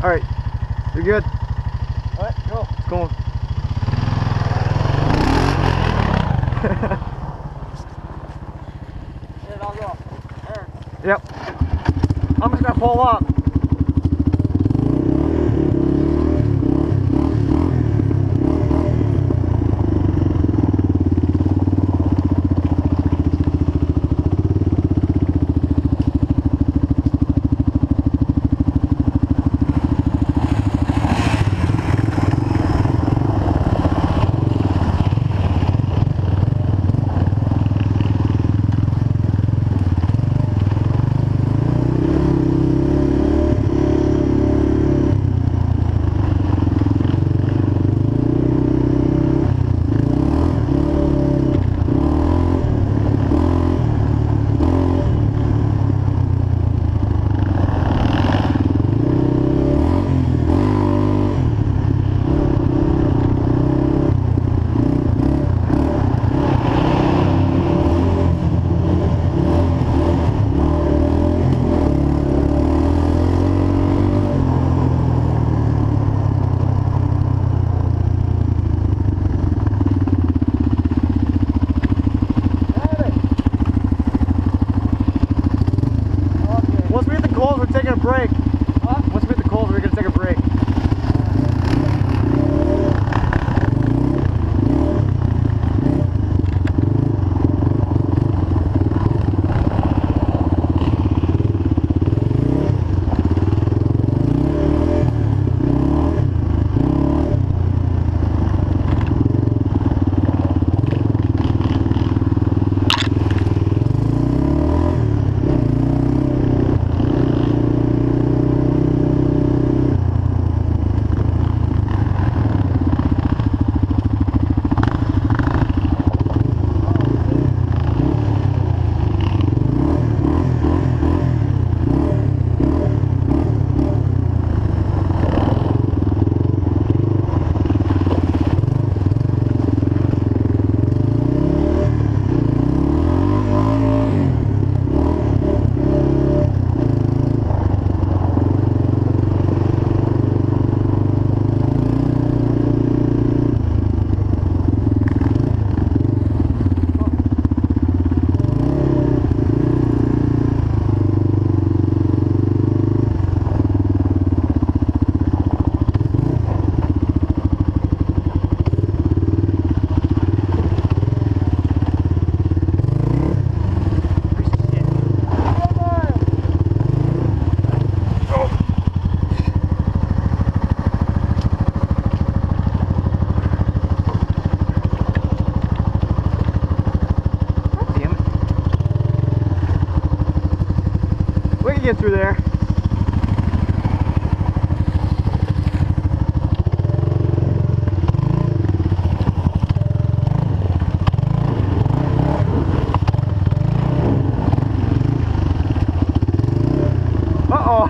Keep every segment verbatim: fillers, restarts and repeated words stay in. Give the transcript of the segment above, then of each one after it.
Alright, you're good. Alright, go. It's going. Here, I'll go. There. Yep. I'm just gonna pull up. We're taking a break. Huh? Once we hit the coals, we're gonna take a break. Get through there. Uh-oh.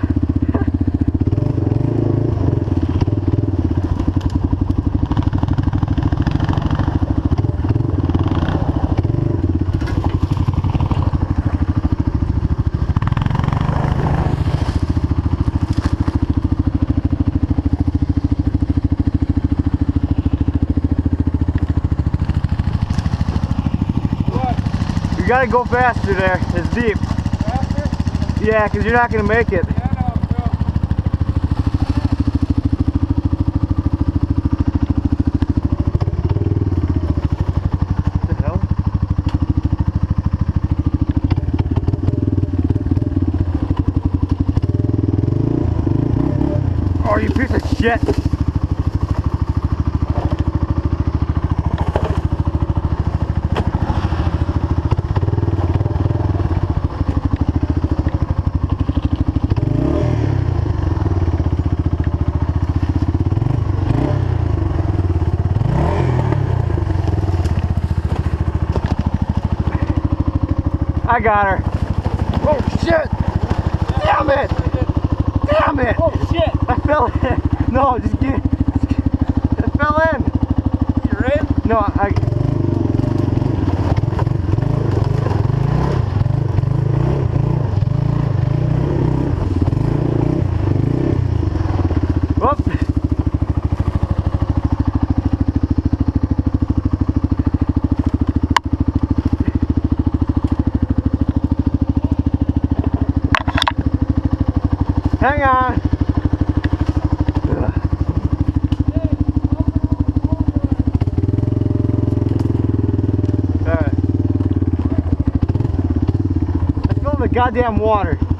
You gotta go faster there. It's deep. Faster? Yeah, because you're not gonna make it. Yeah, no, bro. What the hell? Oh, you piece of shit! I got her. Oh shit! Damn it! Damn it! Oh shit! I fell in. No, just get. I fell in. You're in? No, I. Hang on. Alright. Let's go in the goddamn water.